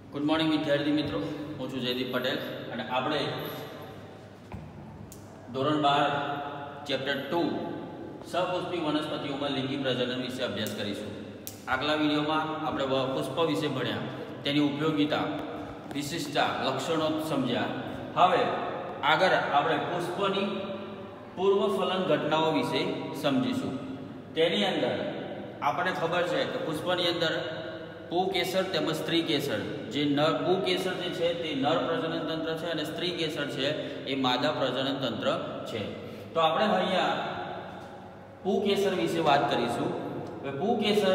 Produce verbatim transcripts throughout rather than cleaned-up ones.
Good morning विद्यार्थी मित्रों, हूँ छूं जयदीप पटेल અને આપણે ધોરણ બાર ચેપ્ટર ટુ સપુષ્પી વનસ્પતિઓમાં લિંગી પ્રજનન વિશે અભ્યાસ કરીશું। આગલા વિડીયોમાં આપણે પુષ્પ વિશે ભણ્યા, તેની ઉપયોગિતા, વિશિષ્ટતા, લક્ષણો સમજ્યા। હવે આગળ આપણે પુષ્પની પૂર્વફલન ઘટનાઓ વિશે સમજીશું। તેની અંદર આપણને ખબર છે કે પુષ્પની અંદર પુકેસર તેમજ સ્ત્રી કેસર, જે નર પુકેસર જે છે તે નર પ્રજનન તંત્ર છે અને સ્ત્રી કેસર છે એ માદા પ્રજનન તંત્ર છે। તો આપણે અહીંયા પુકેસર વિશે વાત કરીશું। હવે પુકેસર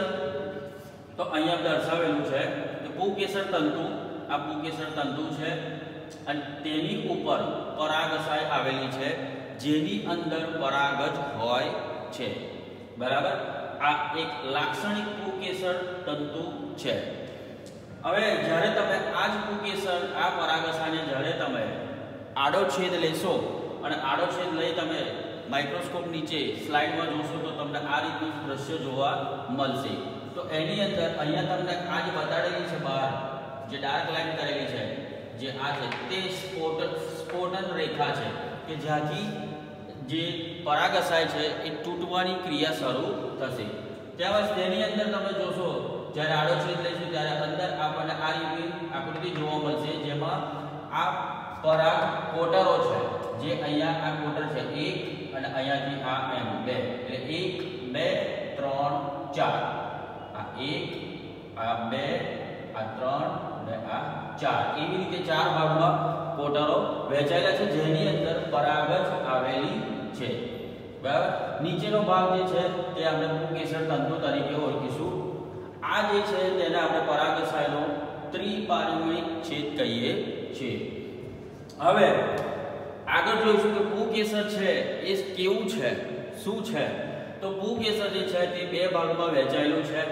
તો અહીંયા દર્શાવેલું છે કે પુકેસર તંતુ, આ પુકેસર તંતુ છે અને તેની ઉપર પરાગશાય આવેલી છે, જેની અંદર પરાગ જ હોય છે, બરાબર। આ એક લાક્ષણિક પુકેસર તંતુ છે। હવે જ્યારે તમે આ જ પુકેસર, આ પરાગશાયને જ્યારે તમે આડો છેદ લેશો અને આડો છેદ લઈ તમે માઇક્રોસ્કોપ નીચે સ્લાઇડમાં જોશો તો તમને આ રીતનું દ્રશ્ય જોવા મળશે। તો એની અંદર અહીંયા તમને આ જ બતાડેલી છે બહાર, જે ડાર્ક લાઈન કરેલી છે, જે આ છે તે સ્પોટ સ્પોટન રેખા છે કે જ્યાંથી જે પરાગશાય છે એ તૂટવાની ક્રિયા શરૂ થશે। ત્યારબાદ તેની અંદર તમે જોશો જ્યારે આડો છેદ લઈશું ત્યારે અંદર આપણને આ રીતની આકૃતિ જોવા મળશે, જેમાં આ પરાગ કોટરો છે, જે અહીંયા આ કોટર છે એક અને અહીંયાથી આ એમ બે, એટલે એક બે ત્રણ ચાર, આ એક આ બે આ ત્રણ અને આ ચાર, એવી રીતે ચાર ભાગમાં કોટરો વહેંચાયેલા છે, જેની અંદર પરાગ જ આવેલી છે, બરાબર। નીચેનો ભાગ જે છે તે આપણે પુકેસર તંતુ તરીકે ઓળખીશું। આ જે છે તેને આપણે પરાગશાયનો ત્રિપાર્શ્વિક છેદ કહીએ છીએ। હવે આગળ જોઈશું કે પુકેસર છે એ કેવું છે, શું છે। તો પુકેસર જે છે તે બે ભાગમાં વહેંચાયેલું છે,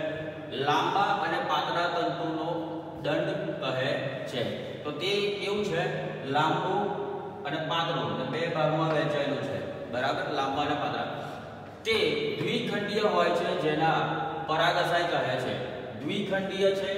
લાંબા અને પાતળા તંતુનો દંડ કહે છે। તો તે કેવું છે, લાંબુ અને પાતળું, એટલે બે ભાગમાં વહેંચાયેલું છે, બરાબર, લાંબા અને પાતળા। તે દ્વિખંડીય હોય છે, જેના પરાગશાય કહે છે, દ્વિખંડીય છે,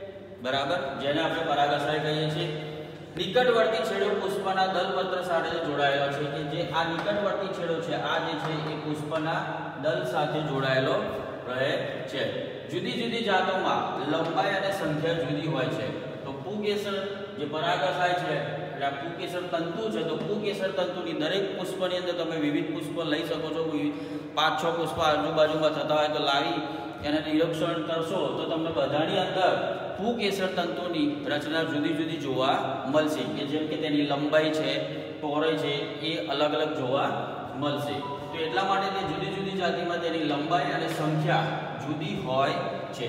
બરાબર, જેને આપણે પરાગશાય કહીએ છીએ। નિકટવર્તી છેડો પુષ્પના દલપત્ર સાથે જોડાયેલો છે, કે જે આ નિકટવર્તી છેડો છે આ જે છે એ પુષ્પના દલ સાથે જોડાયેલો રહે છે। જુદી જુદી જાતોમાં લંબાઈ અને સંખ્યા જુદી હોય છે। તો પુકેસર જે પરાગશાય છે, એટલે આ પુકેસર તંતુ છે, તો પુકેસર તંતુની દરેક પુષ્પની અંદર તમે વિવિધ પુષ્પ લઈ શકો છો। પાંચ છ પુષ્પ આજુબાજુમાં થતા હોય તો લાવી એને નિરીક્ષણ કરશો તો તમને બધાની અંદર પુકેસર તંતુની રચના જુદી જુદી જોવા મળશે, કે જેમ કે તેની લંબાઈ છે, પહોળાઈ છે, એ અલગ અલગ જોવા મળશે। તો એટલા માટે તે જુદી જુદી જાતિમાં તેની લંબાઈ અને સંખ્યા જુદી હોય છે।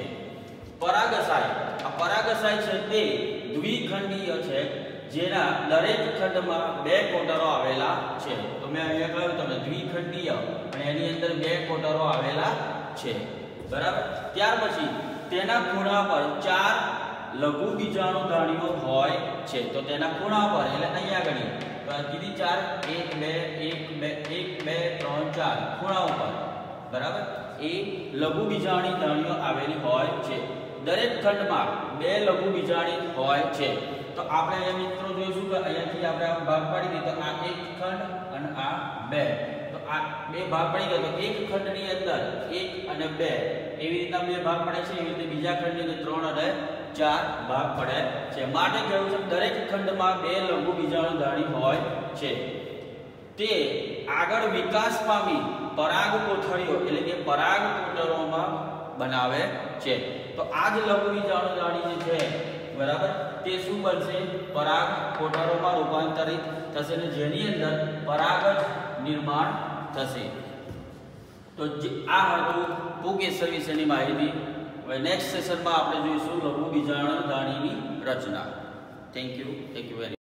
પરાગશાય, આ પરાગશાય છે તે દ્વિખંડીય છે, જેના દરેક ખંડમાં બે કોટરો આવેલા છે। તો મેં અહીંયા કહ્યું તમને દ્વિખંડીય, અને એની અંદર બે કોટરો આવેલા છે, બરાબર। ત્યાર પછી તેના ખૂણા પર ચાર લઘુ બીજાણુધાણીઓ હોય છે। તો તેના ખૂણા પર એટલે અહીંયા ગણી તો કીધી ચાર, એક બે એક બે એક બે ત્રણ ચાર ખૂણા ઉપર, બરાબર, એ લઘુ બીજાણી ધાણીઓ આવેલી હોય છે। દરેક ખંડમાં બે લઘુ બીજાણી હોય છે। તો આપણે અહીંયા મિત્રો જોઈશું કે અહીંયાથી આપણે આ ભાગ પાડી દીધો, આ એક ખંડ અને આ બે, તો આ બે ભાગ પડી ગયો, તો એક ખંડની અંદર એક અને બે એવી રીતના બે ભાગ પડે છે, એવી રીતે બીજા ખંડની અંદર ત્રણ અને ચાર ભાગ પડે છે। માટે કહેવું છે દરેક ખંડમાં બે લઘુ બીજાણુધારી હોય છે। તે આગળ વિકાસ પામી પરાગ કોથળીઓ એટલે કે પરાગ કોટરોમાં બનાવે છે। તો આ જ લઘુ બીજાણુધારી જે છે, બરાબર, તે શું બનશે, પરાગ કોટરોમાં રૂપાંતરિત થશે અને જેની અંદર પરાગ જ નિર્માણ થશે। તો આ હતું પુકેસર વિશેની માહિતી। હવે નેક્સ્ટ સેશનમાં આપણે જોઈશું લઘુ બીજાણુધારીની રચના। Thank you thank you very